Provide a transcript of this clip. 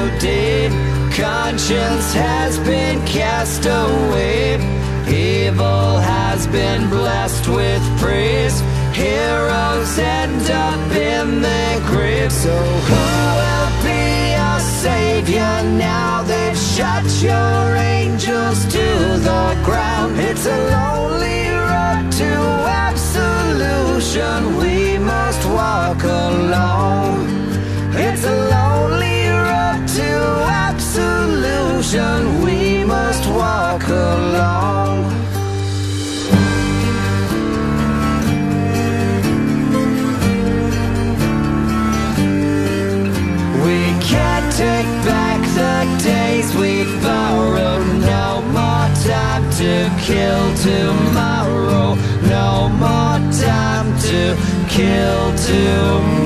deed. Conscience has been cast away. Evil has been blessed with praise. Heroes end up in their graves. So who will be our savior now? They've shut your angels to the ground. It's a lonely road to absolution. We must walk alone. It's a lonely road to absolution. We must walk alone. Take back the days we borrowed. No more time to kill tomorrow. No more time to kill tomorrow.